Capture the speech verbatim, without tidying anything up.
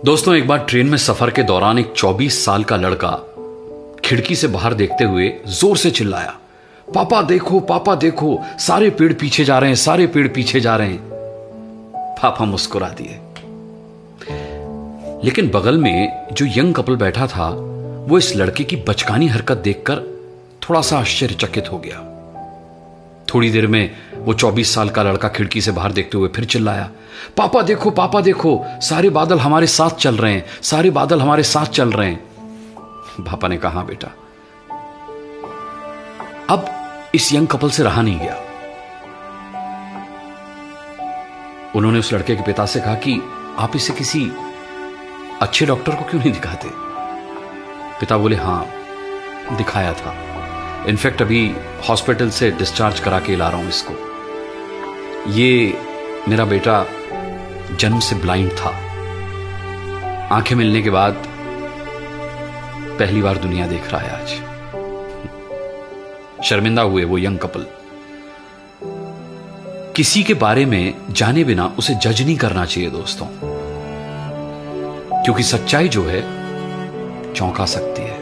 दोस्तों, एक बार ट्रेन में सफर के दौरान एक चौबीस साल का लड़का खिड़की से बाहर देखते हुए जोर से चिल्लाया, पापा देखो, पापा देखो, सारे पेड़ पीछे जा रहे हैं, सारे पेड़ पीछे जा रहे हैं। पापा मुस्कुरा दिए। लेकिन बगल में जो यंग कपल बैठा था वो इस लड़के की बचकानी हरकत देखकर थोड़ा सा आश्चर्यचकित हो गया। थोड़ी देर में वो चौबीस साल का लड़का खिड़की से बाहर देखते हुए फिर चिल्लाया, पापा देखो, पापा देखो, सारे बादल हमारे साथ चल रहे हैं, सारे बादल हमारे साथ चल रहे हैं। पापा ने कहा, बेटा। अब इस यंग कपल से रहा नहीं गया। उन्होंने उस लड़के के पिता से कहा कि आप इसे किसी अच्छे डॉक्टर को क्यों नहीं दिखाते? पिता बोले, हां, दिखाया था। इनफैक्ट अभी हॉस्पिटल से डिस्चार्ज करा के ला रहा हूं इसको। ये मेरा बेटा जन्म से ब्लाइंड था। आंखें मिलने के बाद पहली बार दुनिया देख रहा है आज। शर्मिंदा हुए वो यंग कपल। किसी के बारे में जाने बिना उसे जज नहीं करना चाहिए दोस्तों, क्योंकि सच्चाई जो है चौंका सकती है।